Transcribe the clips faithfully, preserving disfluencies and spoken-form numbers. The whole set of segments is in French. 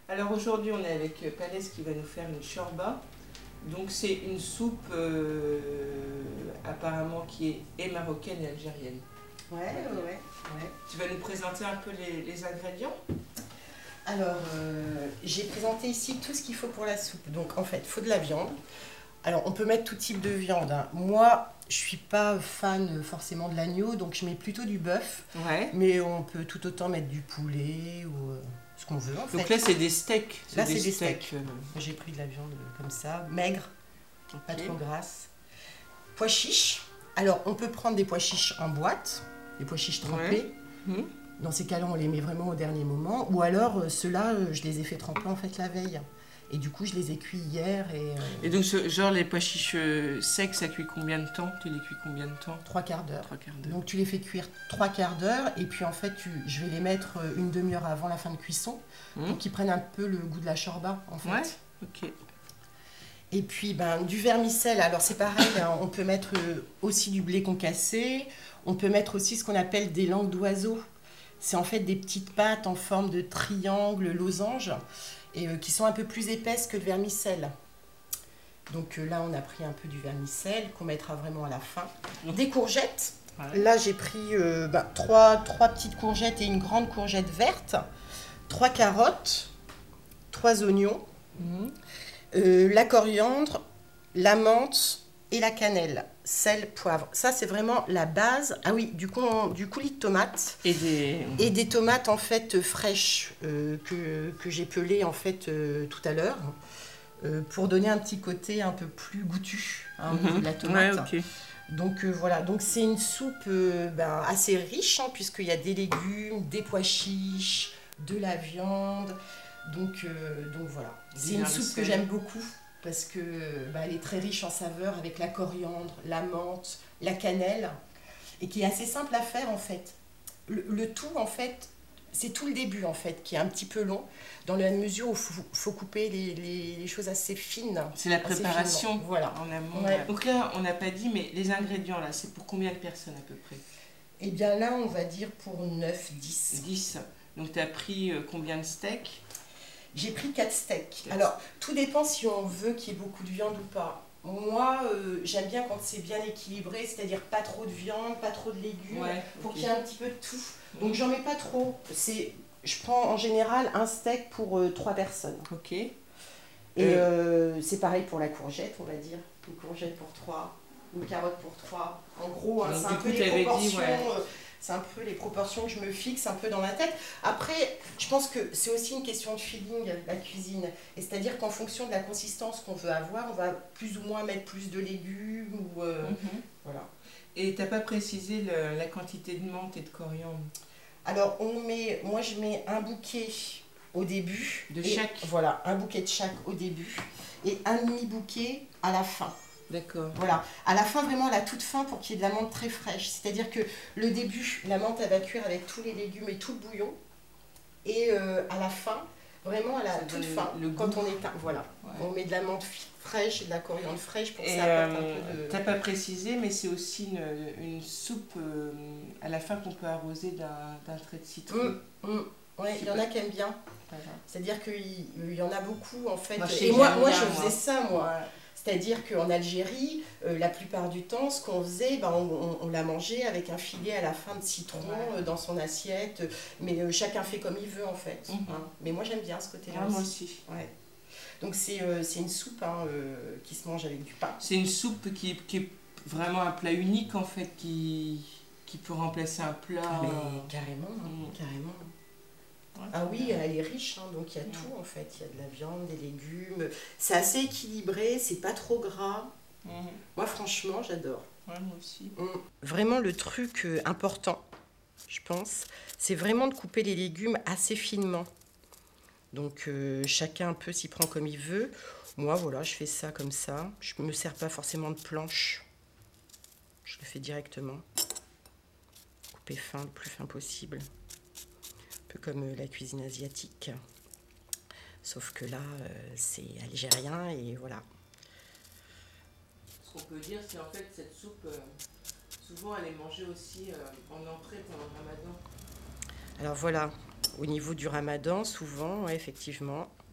Alors aujourd'hui, on est avec Palès qui va nous faire une shorba. Donc c'est une soupe euh, apparemment qui est et marocaine et algérienne. Ouais, ouais, ouais, ouais. Tu vas nous présenter un peu les, les ingrédients? Alors, euh, j'ai présenté ici tout ce qu'il faut pour la soupe. Donc, en fait, il faut de la viande. Alors, on peut mettre tout type de viande, hein. Moi, je suis pas fan forcément de l'agneau, donc je mets plutôt du bœuf. Ouais. Mais on peut tout autant mettre du poulet ou euh, ce qu'on veut, en fait. Donc là, c'est des steaks. Là, c'est des steaks. euh, J'ai pris de la viande comme ça, maigre, ok. pas trop grasse. Pois chiches. Alors, on peut prendre des pois chiches en boîte, des pois chiches trempés. Ouais. Mmh. Dans ces cas-là, on les met vraiment au dernier moment. Ou alors, euh, ceux-là, euh, je les ai fait tremper en fait la veille. Et du coup, je les ai cuits hier et... Euh, Et donc, ce, genre, les pois chiches euh, secs, ça cuit combien de temps? Tu les cuis combien de temps? trois quarts d'heure. Trois quarts d'heure. Donc, tu les fais cuire trois quarts d'heure. Et puis, en fait, tu, je vais les mettre euh, une demi-heure avant la fin de cuisson Mmh. pour qu'ils prennent un peu le goût de la shorba, en fait. Ouais, ok. Et puis, ben, du vermicelle. Alors, c'est pareil, hein, on peut mettre euh, aussi du blé concassé. On peut mettre aussi ce qu'on appelle des langues d'oiseau. C'est en fait des petites pâtes en forme de triangle, losange, et euh, qui sont un peu plus épaisses que le vermicelle. Donc euh, là, on a pris un peu du vermicelle qu'on mettra vraiment à la fin. Des courgettes. Ouais. Là, j'ai pris euh, bah, trois, trois petites courgettes et une grande courgette verte. Trois carottes. Trois oignons. Mmh. Euh, la coriandre, la menthe et la cannelle. Sel, poivre. Ça, c'est vraiment la base. Ah oui, du, con, du coulis de tomates. Et des... Et des tomates, en fait, fraîches euh, que, que j'ai pelées, en fait, euh, tout à l'heure. Euh, pour donner un petit côté un peu plus goûtu hein, au niveau de la tomate. Ouais, ok. Donc euh, voilà, donc c'est une soupe euh, ben, assez riche, hein, puisqu'il y a des légumes, des pois chiches, de la viande. Donc, euh, donc voilà. C'est une soupe que j'aime beaucoup parce que ben, elle est très riche en saveurs avec la coriandre, la menthe, la cannelle et qui est assez simple à faire en fait. Le, le tout en fait, c'est tout le début en fait qui est un petit peu long dans la mesure où il faut, faut couper les, les, les choses assez fines. C'est la préparation finement. Voilà. en amont. Ouais. Donc là, on n'a pas dit, mais les ingrédients là, c'est pour combien de personnes à peu près? Et bien là, on va dire pour neuf dix. dix. Donc tu as pris euh, combien de steaks? J'ai pris quatre steaks. Alors, tout dépend si on veut qu'il y ait beaucoup de viande ou pas. Moi, euh, j'aime bien quand c'est bien équilibré, c'est-à-dire pas trop de viande, pas trop de légumes, Ouais, pour ok. qu'il y ait un petit peu de tout. Donc, j'en mets pas trop. C'est, je prends en général un steak pour euh, trois personnes. Ok. Et Euh. euh, c'est pareil pour la courgette, on va dire. Une courgette pour trois, une carotte pour trois. En gros, hein, Donc, c'est du un coup, peu les t'avais dit, proportions. ouais. euh, C'est un peu les proportions que je me fixe un peu dans la tête. Après, je pense que c'est aussi une question de feeling, la cuisine. Et c'est-à-dire qu'en fonction de la consistance qu'on veut avoir, on va plus ou moins mettre plus de légumes. Ou, euh, Mhm. voilà. Et t'as pas précisé le- la quantité de menthe et de coriandre? Alors, on met, moi, je mets un bouquet au début. De et, chaque? Voilà, un bouquet de chaque au début. Et un demi-bouquet à la fin. D'accord. Voilà, à la fin, vraiment à la toute fin pour qu'il y ait de la menthe très fraîche. C'est-à-dire que le début, la menthe, elle va cuire avec tous les légumes et tout le bouillon. Et euh, à la fin, vraiment à la Ça toute donne fin, le quand goût. on éteint, voilà. Ouais. On met de la menthe fraîche et de la coriandre fraîche pour que Et ça apporte euh, un peu de... t'as pas précisé, mais c'est aussi une, une soupe euh, à la fin qu'on peut arroser d'un d'un trait de citron. Hum, hum. Ouais, il y en a qui aiment bien. Voilà. C'est-à-dire qu'il il y en a beaucoup, en fait. Moi, je sais Et que moi, j'aime moi bien, je moi. faisais ça, moi. Ouais. C'est-à-dire qu'en Algérie, euh, la plupart du temps, ce qu'on faisait, ben, on, on, on l'a mangé avec un filet à la fin de citron Ouais. euh, dans son assiette. Mais euh, chacun fait comme il veut, en fait. Mhm. Hein. Mais moi, j'aime bien ce côté-là Ouais, moi aussi. aussi. Ouais. Donc, c'est euh, c'est une soupe hein, euh, qui se mange avec du pain. C'est une soupe qui, qui est vraiment un plat unique en fait, qui, qui peut remplacer un plat. Mais carrément, hein, Mm. carrément. Ouais, Ah oui, bien. elle est riche, hein, donc il y a Mm. tout en fait. Il y a de la viande, des légumes. C'est assez équilibré, c'est pas trop gras. Mhm. Moi, franchement, j'adore. Ouais, moi aussi. Vraiment, le truc euh, important, je pense, c'est vraiment de couper les légumes assez finement. Donc, euh, chacun un peu s'y prend comme il veut. Moi, voilà, je fais ça comme ça. Je ne me sers pas forcément de planche. Je le fais directement. Couper fin, le plus fin possible. Un peu comme euh, la cuisine asiatique. Sauf que là, euh, c'est algérien et voilà. Ce qu'on peut dire, c'est en fait cette soupe, euh, souvent elle est mangée aussi euh, en entrée pendant le ramadan. Alors voilà, au niveau du ramadan, souvent, ouais, effectivement,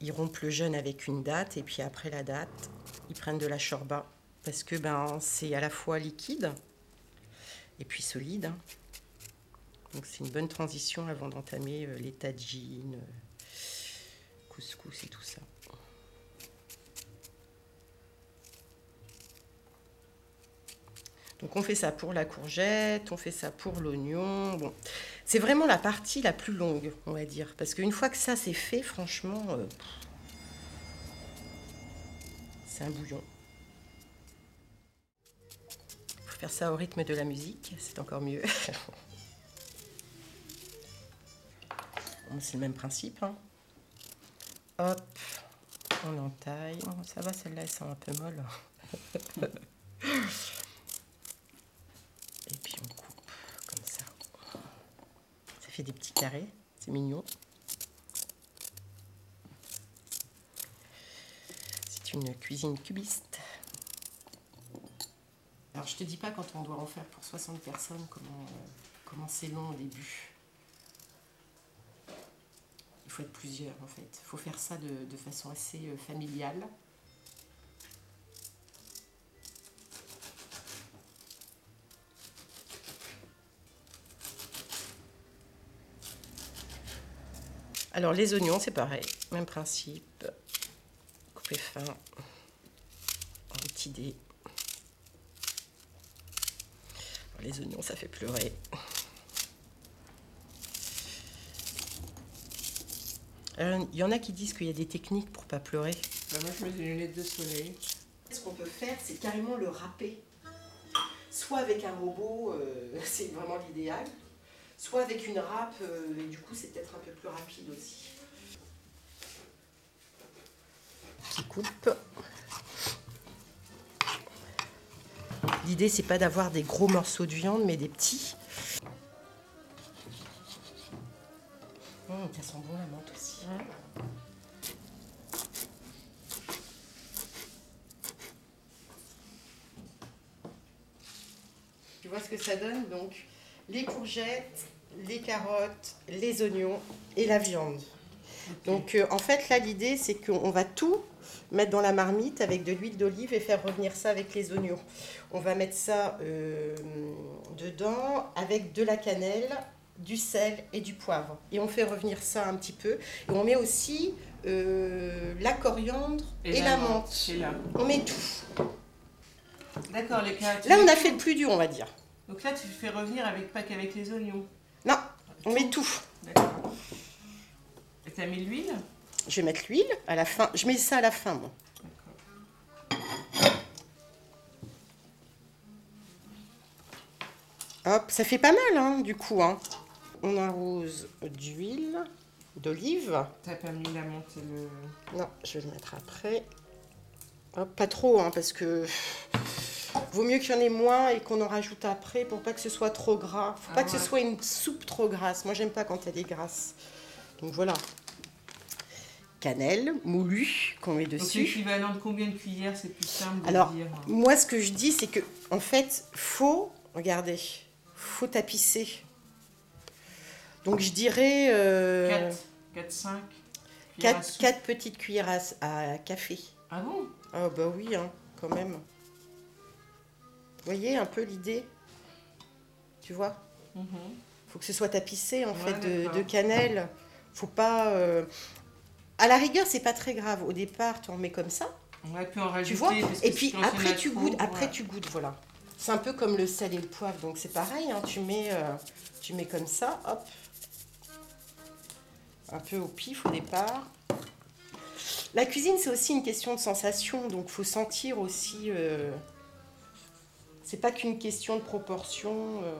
ils rompent le jeûne avec une date et puis après la date, ils prennent de la shorba parce que ben, c'est à la fois liquide et puis solide. Hein. Donc c'est une bonne transition avant d'entamer euh, les tagines, euh, couscous et tout ça. Donc on fait ça pour la courgette, on fait ça pour l'oignon. Bon, c'est vraiment la partie la plus longue, on va dire. Parce qu'une fois que ça c'est fait, franchement, euh, c'est un bouillon. Il faut faire ça au rythme de la musique, c'est encore mieux. Bon, c'est le même principe. Hein. Hop, on entaille. Oh, ça va, celle-là, elle sent un peu molle. Et puis on coupe comme ça. Ça fait des petits carrés, c'est mignon. C'est une cuisine cubiste. Alors je te dis pas quand on doit en faire pour soixante personnes comment euh, comment c'est long au début. Il faut être plusieurs en fait. Il faut faire ça de, de façon assez euh, familiale. Alors les oignons, c'est pareil, même principe. Couper fin en petits dés. Les oignons, ça fait pleurer. Alors, il y en a qui disent qu'il y a des techniques pour pas pleurer. Ben moi, je mets des lunettes de soleil. Ce qu'on peut faire, c'est carrément le râper. Soit avec un robot, euh, c'est vraiment l'idéal. Soit avec une râpe, euh, et du coup, c'est peut-être un peu plus rapide aussi. Qui coupe. L'idée, c'est pas d'avoir des gros morceaux de viande, mais des petits. Mmh, ça sent bon la menthe aussi. Mmh. Tu vois ce que ça donne? Donc, les courgettes, les carottes, les oignons et la viande. Okay. Donc, euh, en fait, là, l'idée, c'est qu'on va tout mettre dans la marmite avec de l'huile d'olive et faire revenir ça avec les oignons. On va mettre ça euh, dedans avec de la cannelle, du sel et du poivre. Et on fait revenir ça un petit peu. Et on met aussi euh, la coriandre et, et la, la menthe. menthe. Là. On met tout. D'accord, les carottes. Là, on a fait le plus dur, on va dire. Donc là, tu fais revenir avec pas qu'avec les oignons. Non, on tout. met tout. D'accord. Et tu as mis l'huile? Je vais mettre l'huile à la fin. Je mets ça à la fin, moi. Hop, ça fait pas mal, hein, du coup. Hein. On arrose d'huile, d'olive. T'as pas mis la menthe et le... Non, je vais le mettre après. Hop, pas trop, hein, parce que vaut mieux qu'il y en ait moins et qu'on en rajoute après pour pas que ce soit trop gras. Faut ah pas ouais. que ce soit une soupe trop grasse. Moi, j'aime pas quand elle est grasse. Donc voilà. Cannelle moulue qu'on met dessus. Donc l'équivalent de combien de cuillères, c'est plus simple de Alors, dire. moi, ce que je dis, c'est que en fait, faut, regardez, faut tapisser. Donc je dirais euh, quatre, quatre, cinq quatre, quatre petites cuillères à, à café. Ah bon? Ah bah oui, hein, quand même. Vous voyez un peu l'idée? Tu vois? mm-hmm. Faut que ce soit tapissé en ouais, fait de, de cannelle. Faut pas. Euh... À la rigueur, c'est pas très grave. Au départ, tu en mets comme ça. On aurait pu en rajouter. Tu vois? Parce que et puis après tu, trop, goûtes, ouais. après tu goûtes. Voilà. C'est un peu comme le sel et le poivre. Donc c'est pareil. Hein, tu mets, euh, tu mets comme ça. Hop. Un peu au pif au départ. La cuisine, c'est aussi une question de sensation. Donc faut sentir aussi. Euh... C'est pas qu'une question de proportion. Euh...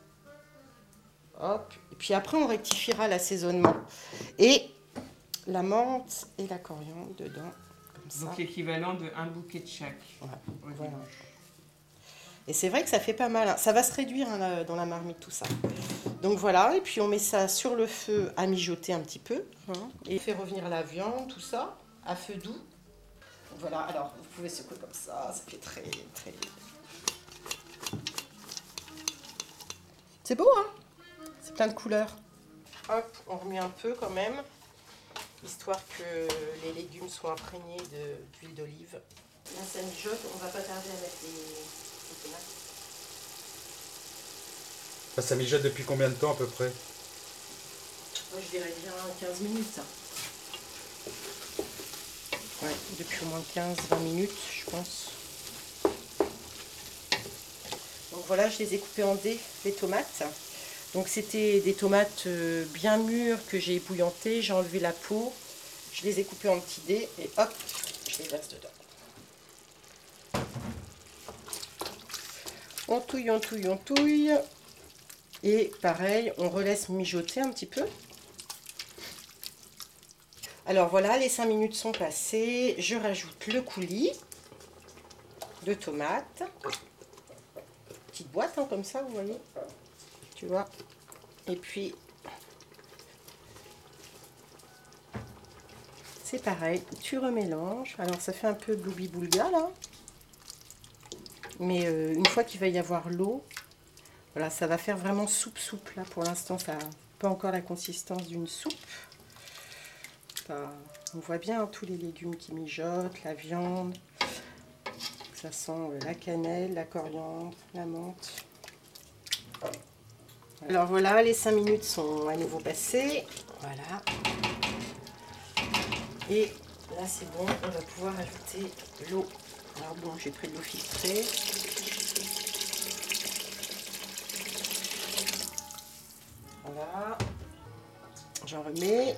Hop. Et puis après, on rectifiera l'assaisonnement. Et la menthe et la coriandre dedans, comme ça. Donc l'équivalent de un bouquet de chaque. Ouais, voilà. Et c'est vrai que ça fait pas mal. Hein. Ça va se réduire hein, dans la marmite, tout ça. Donc voilà, et puis on met ça sur le feu à mijoter un petit peu. Hein, et on fait revenir la viande, tout ça, à feu doux. Voilà, alors vous pouvez secouer comme ça, ça fait très, très... C'est beau, hein? C'est plein de couleurs. Hop, on remet un peu quand même. histoire que les légumes soient imprégnés d'huile d'olive. Là, ça mijote, on va pas tarder à mettre les, les tomates. Ça mijote depuis combien de temps à peu près? Moi, je dirais bien quinze minutes. Ouais, depuis au moins quinze à vingt minutes, je pense. Donc voilà, je les ai coupées en dés, les tomates. Donc c'était des tomates bien mûres que j'ai ébouillantées, j'ai enlevé la peau, je les ai coupées en petits dés et hop, je les verse dedans. On touille, on touille, on touille. Et pareil, on relaisse mijoter un petit peu. Alors voilà, les cinq minutes sont passées. Je rajoute le coulis de tomates. Petite boîte, hein, comme ça, vous voyez. Tu vois. Et puis, c'est pareil, tu remélanges. Alors, ça fait un peu gloubi-boulga, là. Mais euh, une fois qu'il va y avoir l'eau, voilà, ça va faire vraiment soupe-soupe. Là, pour l'instant, ça n'a pas encore la consistance d'une soupe. Enfin, on voit bien hein, tous les légumes qui mijotent, la viande. Ça sent euh, la cannelle, la coriandre, la menthe. Voilà. Alors voilà, les cinq minutes sont à nouveau passées. Voilà. Et là, c'est bon, on va pouvoir ajouter l'eau. Alors bon, j'ai pris de l'eau filtrée. Voilà. J'en remets.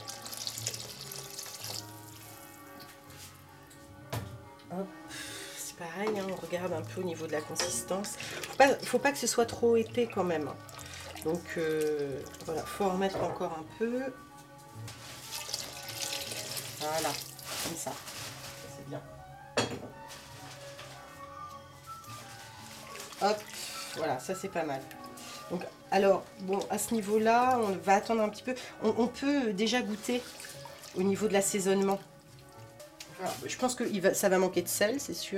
Hop. C'est pareil, hein, on regarde un peu au niveau de la consistance. Faut pas, faut pas que ce soit trop épais quand même. Donc euh, voilà, faut en remettre encore un peu. Voilà, comme ça. C'est bien. Hop, voilà, ça c'est pas mal. Donc, alors, bon, à ce niveau-là, on va attendre un petit peu. On, on peut déjà goûter au niveau de l'assaisonnement. Alors, je pense que il va, ça va manquer de sel, c'est sûr.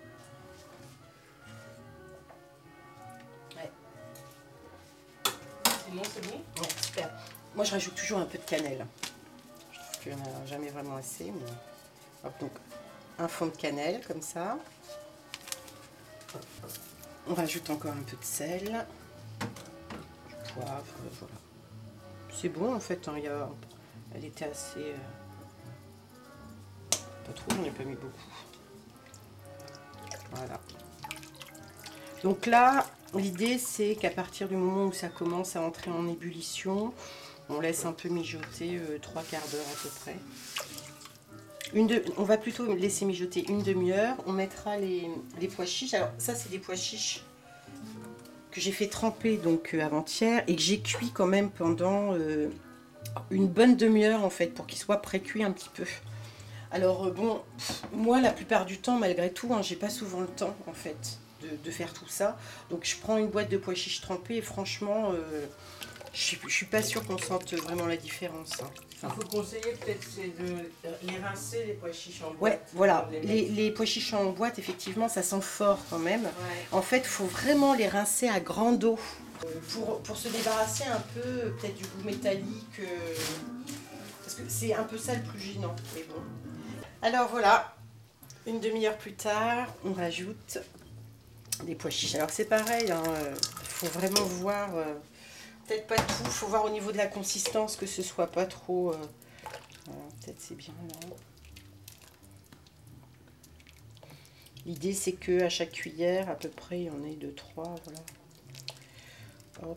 Ouais. Sinon, c'est bon? Ouais, super. Moi, je rajoute toujours un peu de cannelle. Je trouve qu'il n'y en a jamais vraiment assez. Mais... Hop, donc, un fond de cannelle, comme ça. On rajoute encore un peu de sel. Du poivre, voilà. C'est bon, en fait. Hein, il y a... Elle était assez... Euh... Pas trop, j'en ai pas mis beaucoup. Voilà. Donc là, l'idée, c'est qu'à partir du moment où ça commence à entrer en ébullition, on laisse un peu mijoter euh, trois quarts d'heure à peu près. Une de, on va plutôt laisser mijoter une demi-heure. On mettra les, les pois chiches. Alors ça, c'est des pois chiches que j'ai fait tremper donc euh, avant-hier et que j'ai cuit quand même pendant euh, une bonne demi-heure en fait pour qu'ils soient pré-cuits un petit peu. Alors euh, bon, pff, moi la plupart du temps, malgré tout, hein, j'ai pas souvent le temps en fait de, de faire tout ça. Donc je prends une boîte de pois chiches trempés et franchement, euh, je, je suis pas sûre qu'on sente vraiment la différence. Hein. Il faut conseiller peut-être c'est de les rincer les pois chiches en boîte. Ouais, voilà. Les, les, les pois chiches en boîte, effectivement, ça sent fort quand même. Ouais. En fait, il faut vraiment les rincer à grande eau pour, pour se débarrasser un peu peut-être du goût métallique. Euh, parce que c'est un peu ça le plus gênant. Mais bon. Alors voilà, une demi-heure plus tard, on rajoute des pois chiches. Alors c'est pareil, il hein, faut vraiment voir... Euh, peut-être pas tout, il faut voir au niveau de la consistance que ce soit pas trop... Euh, voilà, peut-être c'est bien là. L'idée c'est que à chaque cuillère, à peu près, il y en ait deux, trois, voilà. Hop.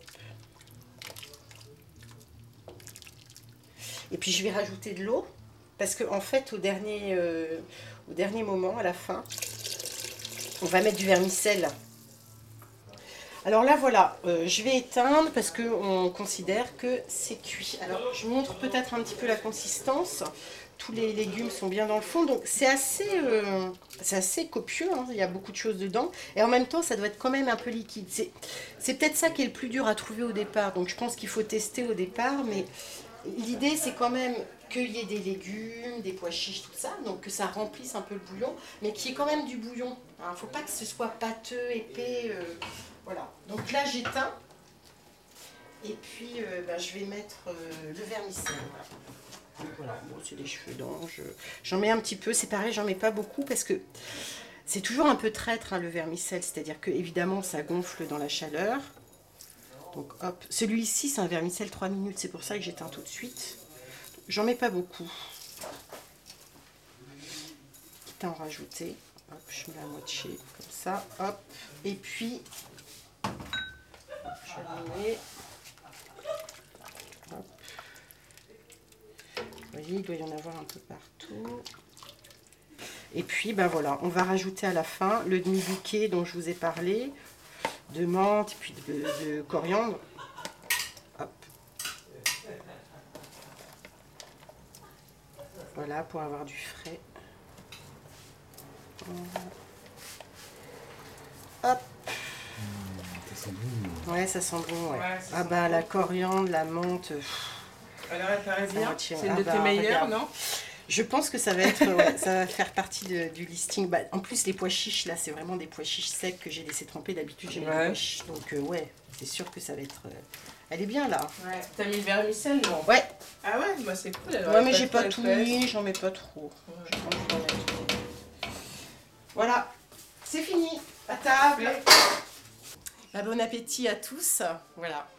Et puis je vais rajouter de l'eau, parce que en fait au dernier, euh, au dernier moment, à la fin, on va mettre du vermicelle. Alors là, voilà, euh, je vais éteindre parce qu'on considère que c'est cuit. Alors, je montre peut-être un petit peu la consistance. Tous les légumes sont bien dans le fond, donc c'est assez, euh, c'est assez copieux, hein. Il y a beaucoup de choses dedans. Et en même temps, ça doit être quand même un peu liquide. C'est peut-être ça qui est le plus dur à trouver au départ. Donc, je pense qu'il faut tester au départ. Mais l'idée, c'est quand même qu'il y ait des légumes, des pois chiches, tout ça. Donc, que ça remplisse un peu le bouillon, mais qu'il y ait quand même du bouillon. Il ne faut pas que ce soit pâteux, épais... Euh, Voilà, donc là j'éteins et puis euh, bah, je vais mettre euh, le vermicelle. Voilà. Voilà, bon, c'est des cheveux d'ange. J'en mets un petit peu, c'est pareil, j'en mets pas beaucoup parce que c'est toujours un peu traître hein, le vermicelle, c'est-à-dire que évidemment ça gonfle dans la chaleur. Donc hop, celui-ci c'est un vermicelle trois minutes, c'est pour ça que j'éteins tout de suite. J'en mets pas beaucoup. Quitte à en rajouter. Hop, je mets la moitié comme ça, hop. Et puis, je mets. Hop. Vous voyez, il doit y en avoir un peu partout. Et puis, ben voilà, on va rajouter à la fin le demi-bouquet dont je vous ai parlé, de menthe et puis de, de coriandre. Hop. Voilà, pour avoir du frais. Hop. Mmh, ça sent bon. Ouais, ça sent bon, ouais. Ouais, ça ah sent bah, bon. la coriandre, la menthe. Pff, Alors, elle paraît bien. moitié, C'est une ah de bah, tes meilleures, regarde. non? Je pense que ça va être, ouais, ça va faire partie de- du listing. Bah, en plus, les pois chiches, là, c'est vraiment des pois chiches secs que j'ai laissé tremper. D'habitude, j'ai mis Ouais. des pois chiches. Donc, euh, ouais, c'est sûr que ça va être... euh, Elle est bien, là. Ouais. T'as mis le vermicelle, non? Ouais, Ah ouais, bah c'est cool. alors, ouais elle mais passe j'ai pas elle tout passe. mis, j'en mets pas trop. Ouais. J'ai pas envie d'en mettre trop. Voilà, c'est fini. À table. Bah, bon appétit à tous. Voilà.